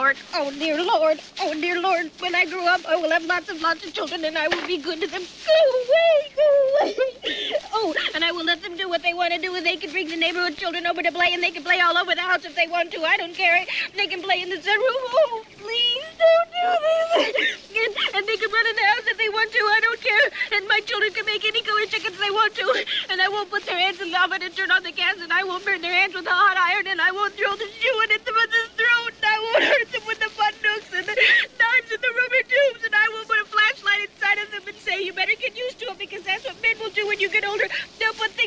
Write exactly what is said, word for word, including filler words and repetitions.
Lord. Oh, dear Lord. Oh, dear Lord. When I grow up, I will have lots and lots of children, and I will be good to them. Go away, go away. Oh, and I will let them do what they want to do, and they can bring the neighborhood children over to play, and they can play all over the house if they want to. I don't care. They can play in the sunroom. Oh, please don't do this. And, and they can run in the house if they want to. I don't care. And my children can make any color chickens they want to. And I won't put their hands in the oven and turn on the gas, and I won't burn their hands with a hot iron, and I won't drill the shoe in them with the throat, and I won't hurt them with the butt nooks and the knives and the rubber tubes, and I will put a flashlight inside of them and say, you better get used to it, because that's what men will do when you get older. They'll put